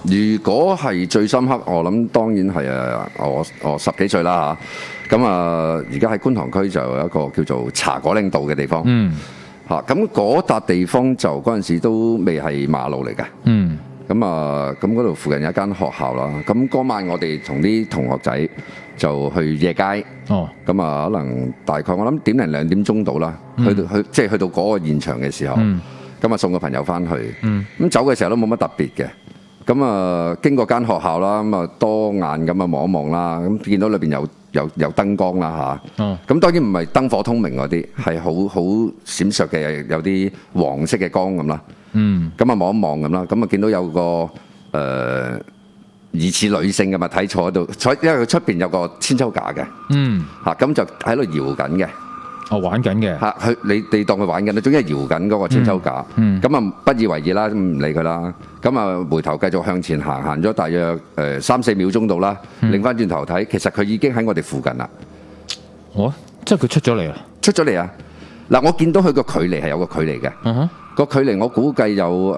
如果係最深刻，我諗當然係我10幾歲啦嚇。咁而家喺觀塘區就有一個叫做茶果嶺道嘅地方。咁嗰笪地方就嗰陣時都未係馬路嚟嘅。咁嗰度附近有一間學校啦。咁嗰晚我哋同啲同學仔就去夜街。咁可能大概我諗1點零2點鐘到啦。即係去到嗰個現場嘅時候。咁送個朋友翻去。咁走嘅時候都冇乜特別嘅。咁經過間學校啦，咁多眼咁望一望啦，咁見到裏邊有燈光啦嚇。咁當然唔係燈火通明嗰啲，係好閃爍嘅，有啲黃色嘅光咁啦。咁望一望咁啦，咁見到有個疑似女性嘅物體坐喺度，因為佢出邊有個千秋架嘅。咁就喺度搖緊嘅。 玩緊嘅佢你當佢玩緊，總之係搖緊嗰個千秋架。咁不以為意啦，唔理佢啦。咁回頭繼續向前行咗大約3-4秒鐘到啦，擰翻轉頭睇，其實佢已經喺我哋附近啦。 即係佢出咗嚟啦？出咗嚟啊！嗱，我見到佢個距離係有個距離嘅。個距離我估計有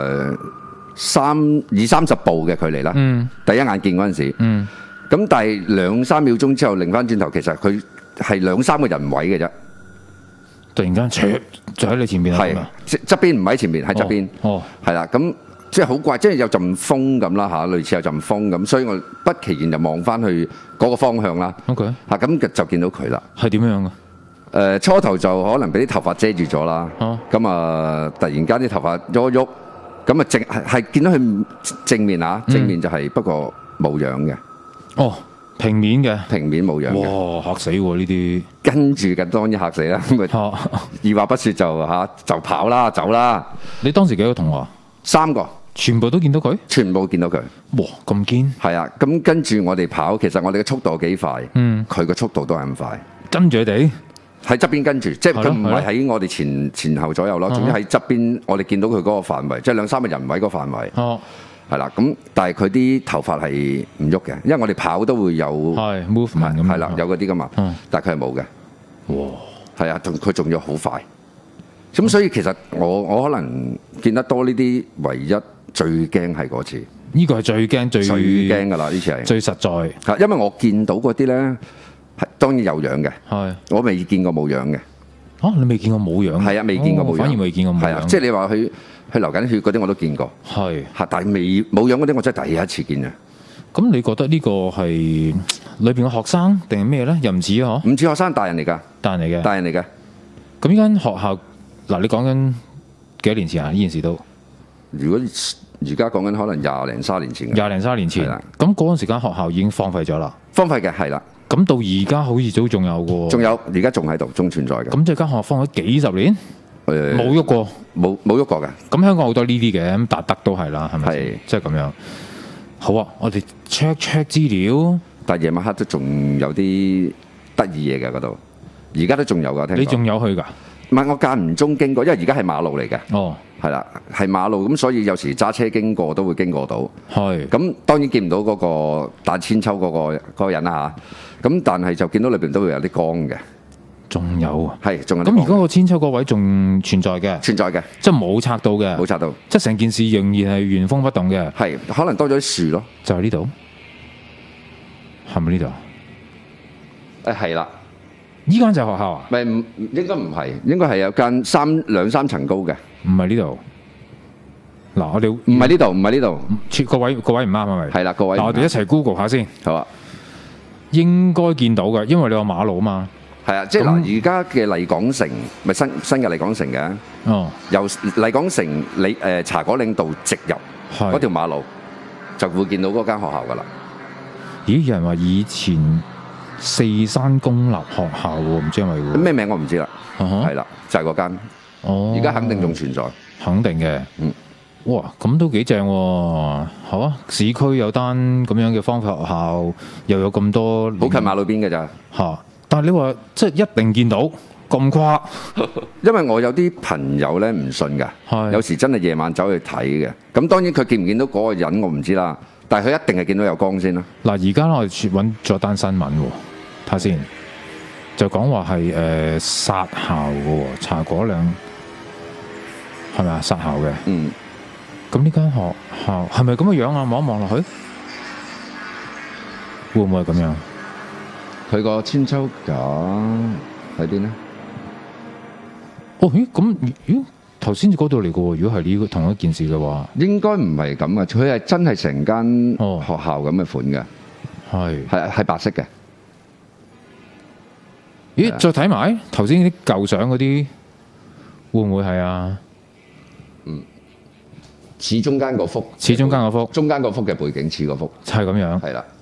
20-30步嘅距離啦。第一眼見嗰陣時。咁但係2-3秒鐘之後擰翻轉頭，其實佢係2-3個人位嘅啫。 突然間，就喺你前面係側邊，唔喺前面，喺側邊。係啦，咁即係好怪，即係有陣風咁啦嚇，類似有陣風咁，所以我不其然就望翻去嗰個方向啦。咁就見到佢啦。 係點樣嘅？ 初頭就可能俾啲頭髮遮住咗啦。咁突然間啲頭髮喐一喐，咁係見到佢正面啊，正面就係不過冇樣嘅。 平面嘅， 平面冇樣嘅。 哇！嚇死喎呢啲。跟住嘅當然嚇死啦。二話不說就跑啦，走啦。 你當時幾個同學？3個。全部都見到佢？ 全部見到佢。 哇！咁堅。 係啊，咁跟住我哋跑，其實我哋嘅速度幾快。佢嘅速度都係咁快。 跟住佢哋喺側邊跟住，即係佢唔係喺我哋前後左右咯。總之喺側邊，我哋見到佢嗰個範圍，即係2-3個人位嗰個範圍。係啦，咁但係佢啲頭髮係唔喐嘅，因為我哋跑都會有 movement 咁， 係啦，有嗰啲噶嘛，但係佢係冇嘅。哇！係啊，佢仲要好快。咁所以其實我可能見得多呢啲，唯一最驚係嗰次。 呢個係最驚最驚㗎啦！呢次係最實在。 因為我見到嗰啲咧，係當然有樣嘅。我未見過冇樣嘅。 你未見過冇樣？ 係啊，未見過冇樣。 反而未見過冇樣。 即係你話佢流緊血嗰啲我都見過，但係冇樣嗰啲我真係第一次見嘅。 咁你覺得呢個係裏邊嘅學生定係咩咧？又唔似啊？ 唔似學生，大人嚟㗎， 大人嚟嘅， 大人嚟嘅。 咁呢間學校嗱，你講緊幾多年前啊？呢件事都， 如果而家講緊可能20-30年前 ，20-30年前。咁嗰陣時間學校已經荒廢咗啦， 荒廢嘅係啦。 咁到而家好似都仲有嘅， 仲有而家仲喺度，仲存在嘅。 咁即係間學校荒咗幾十年。冇喐過， 冇喐過嘅。 咁香港好多呢啲嘅，咁達德都係啦，係咪？係，即係咁樣。好啊，我哋 check 資料。但係夜晚黑都仲有啲得意嘢嘅嗰度，而家都仲有㗎。聽講你仲有去㗎？唔係，我間唔中經過，因為而家係馬路嚟嘅。係啦，係馬路，咁所以有時揸車經過都會經過到。咁當然見唔到嗰個打千秋嗰個人啦嚇。咁但係就見到裏邊都會有啲光嘅。仲有啊，係仲有。咁而家個千秋個位仲存在嘅，存在嘅，即係冇拆到嘅，冇拆到，即係成件事仍然係原封不動嘅。係，可能多咗啲樹咯，就係呢度，係咪呢度？係啦，依間就係學校啊？唔係，應該唔係，應該係有間2-3層高嘅，唔係呢度。嗱，我哋唔係呢度，唔係呢度，個位唔啱係咪？係啦，個位。嗱，我哋一齊 Google 下先。好啊，應該見到嘅，因為你有馬路啊嘛。係啊，即係嗱，而家嘅麗港城咪新嘅麗港城嘅，由麗港城茶果嶺道直入嗰條馬路，就會見到嗰間學校噶啦。咦？有人話以前四山公立學校喎，唔知係咪喎？咩名我唔知啦。係啦，就係嗰間。而家肯定仲存在，肯定嘅。哇，咁都幾正喎！好啊，市區有單咁樣嘅方法學校，又有咁多，好近馬路邊嘅咋嚇。但係你話即係一定見到咁誇？因為我有啲朋友咧唔信㗎，有時真係夜晚走去睇嘅。咁當然佢見唔見到嗰個人我唔知啦，但係佢一定係見到有光先啦。嗱，而家我哋揾咗單新聞喎，睇下先，就講話係殺校嘅喎，茶果嶺係咪啊？殺校嘅， 咁呢間學校係咪咁嘅樣啊？望一望落去，會唔會係咁樣？ 佢個千秋架喺邊呢？ 哦，咦？咁咦？頭先嗰度嚟嘅喎，如果係呢個同一件事嘅話， 應該唔係咁啊！佢係真係成間學校咁嘅款嘅，係白色嘅。 咦？再睇埋頭先啲舊相嗰啲，會唔會係啊？ 似中間嗰幅， 似中間嗰幅， 中間嗰幅嘅背景似嗰幅， 係咁樣， 係啦，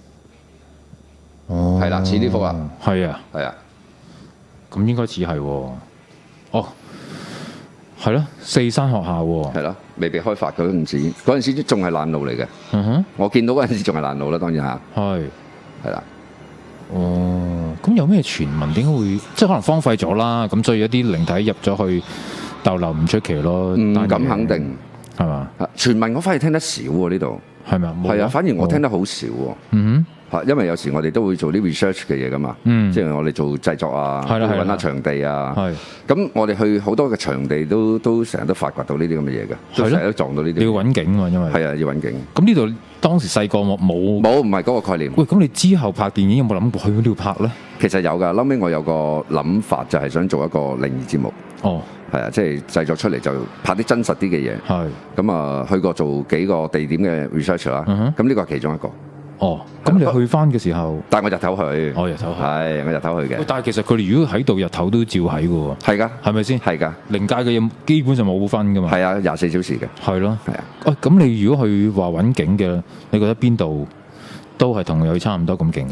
哦， 係啦，似呢幅啊， 係啊， 係啊， 咁應該似係喎，哦。係咯，四山學校喎。 係咯，未被開發嗰陣時仲係爛路嚟嘅。我見到嗰陣時仲係爛路啦，當然嚇。係啦。 哦，咁有咩傳聞？點解會即係可能荒廢咗啦？咁所以一啲靈體入咗去逗留唔出奇咯。 咁肯定係嘛？ 傳聞我反而聽得少喎呢度。 係咪啊？ 係啊，反而我聽得好少喎。因為有時我哋都會做啲 research 嘅嘢噶嘛，即係我哋做製作啊，揾下場地啊，咁我哋去好多嘅場地都成日都發掘到呢啲咁嘅嘢嘅，都成日都撞到呢啲。 你要揾景喎，因為係啊，要揾景。 咁呢度當時細個冇，唔係嗰個概念。 喂，咁你之後拍電影有冇諗過去呢度拍咧？ 其實有㗎，後尾我有個諗法就係想做一個靈異節目。 哦， 係啊，即係製作出嚟就拍啲真實啲嘅嘢。係。咁啊，去過做幾個地點嘅 research 啦。咁呢個係其中一個。 哦，咁你去翻嘅時候， 但係我日頭去， 日頭去， 係我日頭去嘅。 但係其實佢哋如果喺度日頭都照喺嘅喎， 係㗎， 係咪先？ 係㗎， 靈界嘅嘢基本上冇分㗎嘛。 係啊，24小時嘅。 係咯， 係啊。 喂，咁你如果去話揾景嘅，你覺得邊度都係同佢差唔多咁勁？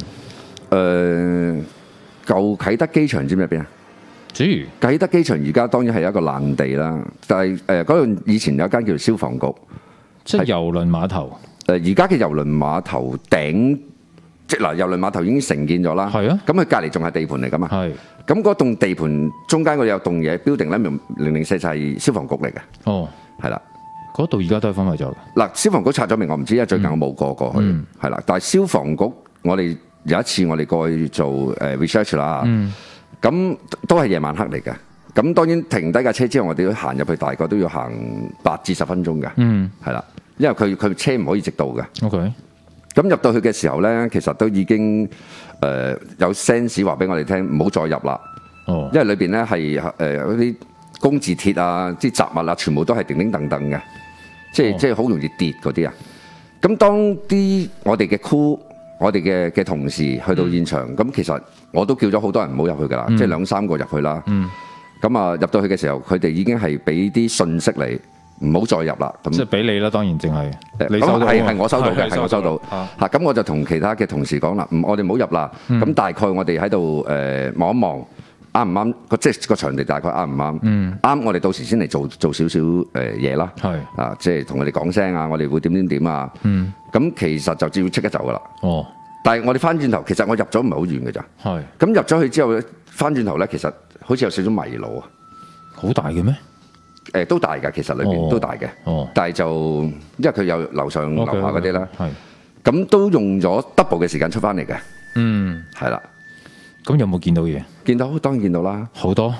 舊啟德機場知唔知邊啊？ 知。 啟德機場而家當然係一個爛地啦，但係嗰度以前有一間叫消防局， 即係郵輪碼頭。 而家嘅郵輪碼頭頂，即係嗱，郵輪碼頭已經承建咗啦。係啊。咁佢隔離仲係地盤嚟㗎嘛。係。咁嗰棟地盤中間嗰度有棟嘢 building 咧，004就係消防局嚟嘅。哦。係啦。 嗰度而家都係荒廢咗嘅。 嗱，消防局拆咗未？我唔知，因為最近我冇過去。係啦。但係消防局，我哋有一次我哋過去做research 啦。咁都係夜晚黑嚟嘅。咁當然停低架車之後，我哋要行入去，大概都要行8至10分鐘嘅。係啦。因為佢車唔可以直到嘅。OK。咁入到去嘅時候咧，其實都已經有 sense 話俾我哋聽，唔好再入啦。哦。因為裏邊咧係嗰啲工字鐵啊、啲雜物啊，全部都係叮叮噹噹嘅，即係好容易跌嗰啲啊。咁當啲我哋嘅 crew、我哋嘅同事去到現場，咁其實我都叫咗好多人唔好入去㗎啦，即係2、3個入去啦。咁啊入到去嘅時候，佢哋已經係俾啲信息你。唔好再入啦，咁即係俾你啦，當然淨係你收到，係我收到嘅，係我收到嚇。咁我就同其他嘅同事講啦，我哋唔好入啦。咁大概我哋喺度望一望，啱唔啱？即係個場地大概啱唔啱？啱，我哋到時先嚟做少少嘢啦。係啊，即係同佢哋講聲啊，我哋會點啊。咁其實就照即刻走噶啦。哦，但係我哋翻轉頭，其實我入咗唔係好遠嘅咋。係咁入咗去之後咧，翻轉頭咧，其實好似有少少迷路啊。好大嘅咩？都大㗎，其實裏邊都大嘅，但係就因為佢有樓上樓下嗰啲啦，咁都用咗 double 嘅時間出翻嚟嘅，係啦。咁有冇見到嘢？見到，當然見到啦，好多，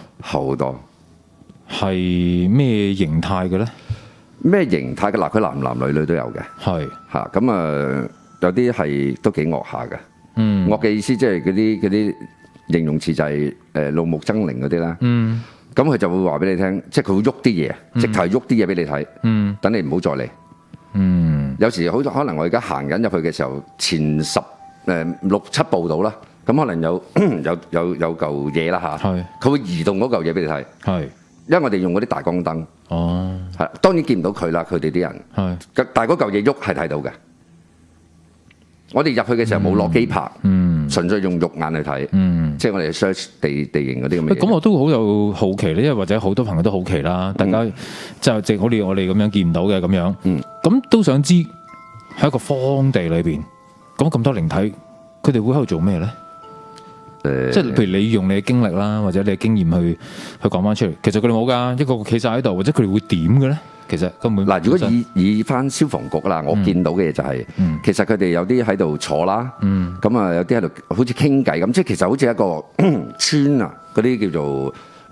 係咩形態嘅咧？咩形態嘅？嗱，佢男女都有嘅，係嚇。咁啊，有啲係都幾惡下嘅，惡嘅意思即係嗰啲形容詞就係怒目猙獰嗰啲啦。咁佢就會話俾你聽，即係佢會喐啲嘢，直頭喐啲嘢俾你睇，等你唔好再嚟。有時好可能我而家行緊入去嘅時候，前6、7步到啦，咁可能有嚿嘢啦嚇，佢會移動嗰嚿嘢俾你睇。係，因為我哋用嗰啲大光燈。哦，係，當然見唔到佢啦，佢哋啲人。係，但係嗰嚿嘢喐係睇到嘅。我哋入去嘅時候冇落機拍，純粹用肉眼去睇，即係我哋 search 地形嗰啲咁嘅嘢。咁我都好有好奇咧，因為或者好多朋友都好奇啦，大家就正好似我哋咁樣見唔到嘅咁樣，咁都想知喺一個荒地裏邊，咁多靈體，佢哋會喺度做咩咧？即係譬如你用你嘅經歷啦，或者你嘅經驗去講翻出嚟，其實佢哋冇㗎，一個企晒喺度，或者佢哋會點嘅咧？其實根本嗱，如果以翻消防局啦，我見到嘅嘢就係，其實佢哋有啲喺度坐啦，咁啊有啲喺度好似傾偈咁，即係其實好似一個村啊，嗰啲叫做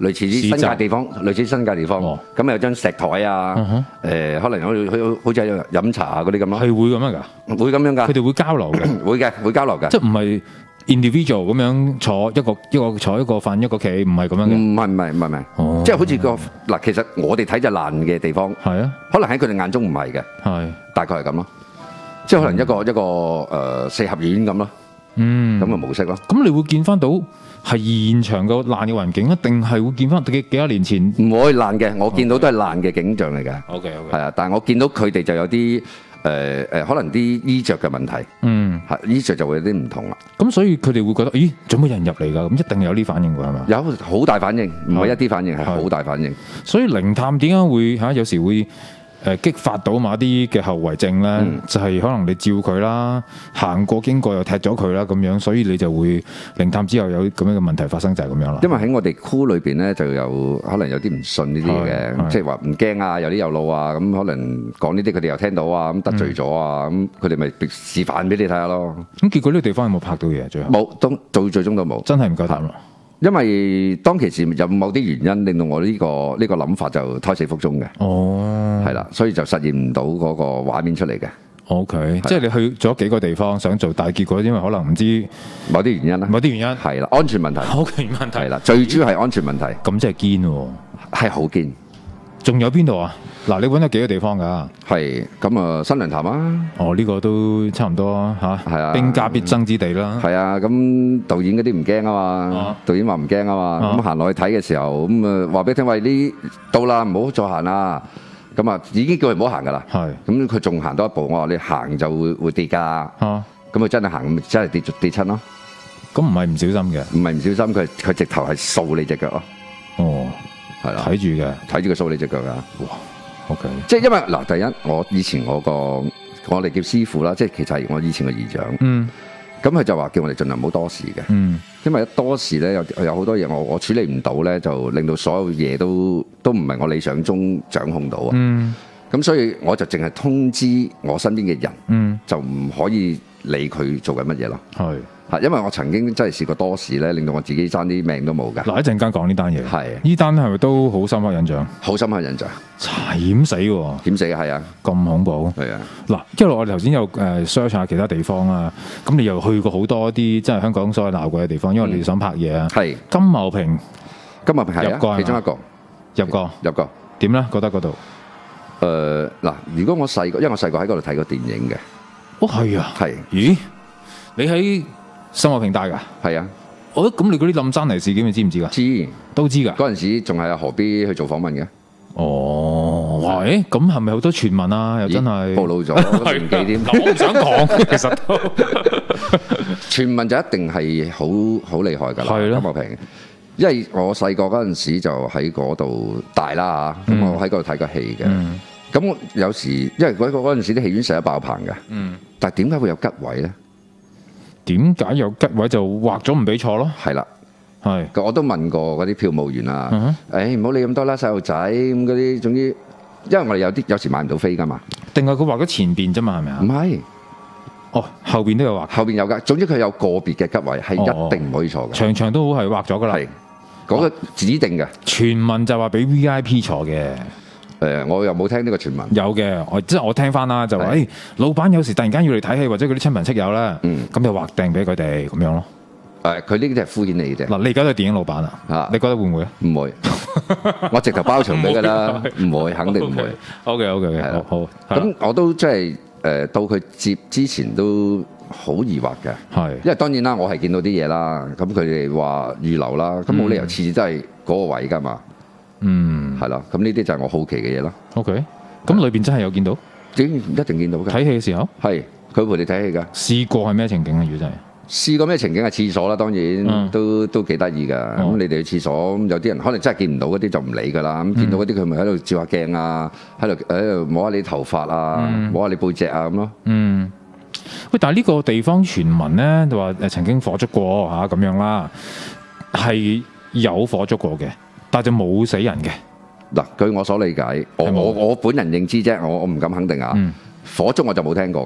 類似啲新界地方，類似新界地方。咁有張石台啊，可能好似飲茶啊嗰啲咁咯。 係會咁樣㗎？會咁樣㗎？佢哋會交流嘅。 會交流嘅。 即係唔係 individual 咁樣坐一個坐一個瞓一個企，唔係咁樣嘅。 唔係，即係好似嗱，其實我哋睇就爛嘅地方， 係啊， 可能喺佢哋眼中唔係嘅，係大概係咁咯。即係可能一個四合院咁咯。咁嘅模式咯。咁你會見翻到係現場個爛嘅環境啊，定係會見翻幾多年前？ 唔會爛嘅，我見到都係爛嘅景象嚟嘅。 OK， 係啊，但係我見到佢哋就有啲可能啲衣着嘅問題。衣着就會有啲唔同啦。 咁所以佢哋會覺得，咦，做乜人入嚟㗎？咁一定有啲反應㗎，係咪？ 有好大反應，唔係一啲反應，係好大反應。 所以靈探點解會有時會激發到某啲嘅後遺症咧？就係可能你照佢啦，行過經過又踢咗佢啦，咁樣，所以你就會靈探之後有咁樣嘅問題發生，就係咁樣啦。 因為喺我哋窟裏邊咧，就有可能有啲唔信呢啲嘢嘅，即係話唔驚啊，有啲有路啊，咁可能講呢啲佢哋又聽到啊，咁得罪咗啊，咁佢哋咪示範俾你睇下咯。 咁結果呢個地方有冇拍到嘢？最後冇， 到最終都冇， 真係唔夠膽咯。 因為當其時有某啲原因令到我呢個諗法就胎死腹中嘅。係啦，所以就實現唔到嗰個畫面出嚟嘅。 OK， 即係你去咗幾個地方想做，但係結果因為可能唔知某啲原因啦。某啲原因係啦，安全問題。 安全問題係啦，最主要係安全問題。 咁即係堅喎， 係好堅。仲有邊度啊？嗱，你揾咗幾個地方㗎？ 係咁啊，新娘潭啊。 呢個都差唔多嚇。係啊，兵家必爭之地啦。 係啊，咁導演嗰啲唔驚啊嘛。導演話唔驚啊嘛。咁行落去睇嘅時候，咁啊話俾你聽，喂，呢到啦，唔好再行啦。咁啊，已經叫佢唔好行㗎啦。係。咁佢仲行多一步，我話你行就會跌㗎。咁佢真係行，真係跌親咯。 咁唔係唔小心嘅。 唔係唔小心，佢直頭係掃你隻腳咯。係啦，睇住佢掃你隻腳㗎。 哇 ，OK， 即係因為嗱，第一我以前我哋叫師傅啦，即係其實係我以前嘅姨丈。咁佢就話叫我哋盡量唔好多事嘅。因為一多事咧，有好多嘢我處理唔到咧，就令到所有嘢都唔係我理想中掌控到啊。咁所以我就淨係通知我身邊嘅人，就唔可以理佢做緊乜嘢咯。係。因為我曾經真係試過多事咧，令到我自己爭啲命都冇㗎。嗱，一陣間講呢單嘢，係呢單係咪都好深刻印象？好深刻印象，險死喎！險死係啊，咁恐怖係啊！嗱，因為我哋頭先有search 下其他地方啊，咁你又去過好多啲真係香港所謂鬧鬼嘅地方，因為你哋想拍嘢啊。係金茂坪係入過其中一個入過點咧？覺得嗰度嗱，如果我細個，因為我細個喺嗰度睇過電影嘅。哦，係啊，係。咦？你喺新茂坪大㗎？係啊。咁你嗰啲冧山泥事件你知唔知㗎？知，都知㗎。嗰陣時仲係阿何必去做訪問嘅。哦，哇！咁係咪好多傳聞啊？又真係暴露咗年紀添。我唔想講，其實都傳聞就一定係好厲害㗎啦。係咯。金茂坪，因為我細個嗰陣時就喺嗰度大啦嚇，咁我喺嗰度睇過戲嘅。咁我有時因為嗰陣時啲戲院成日爆棚㗎。但係點解會有吉位咧？點解有吉位就劃咗唔俾坐咯？係啦，係。我都問過嗰啲票務員啊，唔好理咁多啦，細路仔咁嗰啲，總之，因為我哋有時買唔到飛噶嘛。定係佢劃咗前邊啫嘛？係咪啊？唔係，哦，後邊都有劃，後邊有㗎。總之佢有個別嘅吉位係一定唔可以坐嘅。場都好係劃咗㗎啦，係嗰個指定嘅。傳聞就話俾 VIP 坐嘅。我又冇聽呢個傳聞。有嘅，我聽翻啦，就話老闆有時突然間要嚟睇戲，或者嗰啲親朋戚友啦，咁就劃訂俾佢哋咁樣咯。佢呢啲係敷衍你嘅啫。嗱，你而家都係電影老闆啊？你覺得會唔會啊？唔會，我直頭包場俾㗎啦，唔會，肯定唔會。OK，好。咁我都即係到佢接之前都好疑惑嘅，係，因為當然啦，我係見到啲嘢啦，咁佢哋話預留啦，咁冇理由次次都係嗰個位㗎嘛。係啦，咁呢啲就係我好奇嘅嘢咯。OK，咁裏邊真係有見到？一定見到嘅。睇戲嘅時候？係，佢陪你睇戲㗎。試過係咩情景啊？如果真係試過咩情景？係廁所啦，當然都幾得意㗎。咁你哋去廁所，咁有啲人可能真係見唔到嗰啲就唔理㗎啦。咁見到嗰啲佢咪喺度照下鏡啊，喺度摸下你頭髮啊，摸下你背脊啊咁咯。喂，但係呢個地方傳聞咧，就話曾經火燭過嚇咁樣啦，係有火燭過嘅。但係就冇死人嘅。嗱，據我所理解，我本人認知啫，我唔敢肯定啊。火燭我就冇聽過㗎。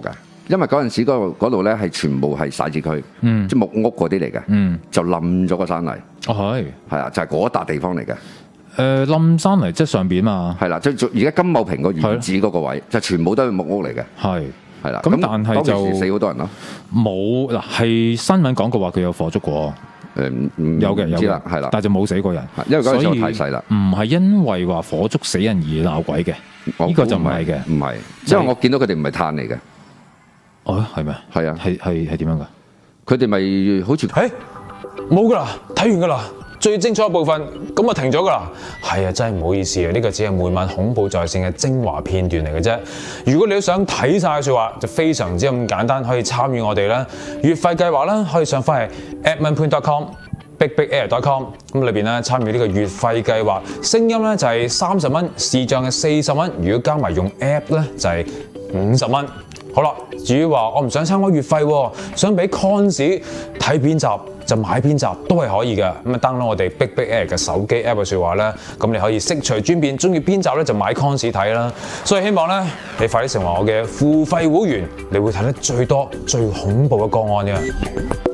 因為嗰陣時嗰度咧係全部係徙置區，即係木屋嗰啲嚟嘅，就冧咗個山泥。係啊，就係嗰笪地方嚟嘅。 冧山泥即係上邊嘛？ 係啦，即係而家金茂坪個原址嗰個位，就全部都係木屋嚟嘅。係啦， 咁但係就死好多人咯。 冇嗱，係新聞講過話佢有火燭過。有嘅， 係啦， 但係就冇死過人， 因為嗰陣時太細啦。 唔係因為話火燭死人而鬧鬼嘅，呢個就唔係嘅。 唔係，因為我見到佢哋唔係炭嚟嘅。 哦，係咩？ 係啊， 係點樣噶？ 佢哋咪好似冇噶啦，睇完噶啦，最精彩嘅部分咁啊停咗噶啦。係啊，真係唔好意思啊，呢個只係每晚恐怖在線嘅精華片段嚟嘅啫。如果你都想睇晒嘅説話，就非常之咁簡單，可以參與我哋啦。月費計劃啦，可以上翻去 adminpoint.com、bigbigair.com 咁裏邊咧參與呢個月費計劃，聲音咧就係30蚊，視像係40蚊，如果加埋用 app 咧就係50蚊。好啦，至於話我唔想參加月費，想俾 cons 睇邊集就買邊集都係可以嘅。咁啊 download 我哋 Big Big Air 嘅手機 app 嘅説話咧，咁你可以悉隨尊便，中意邊集咧就買 cons 睇啦。所以希望咧你快啲成為我嘅付費會員，你會睇得最多最恐怖嘅個案嘅。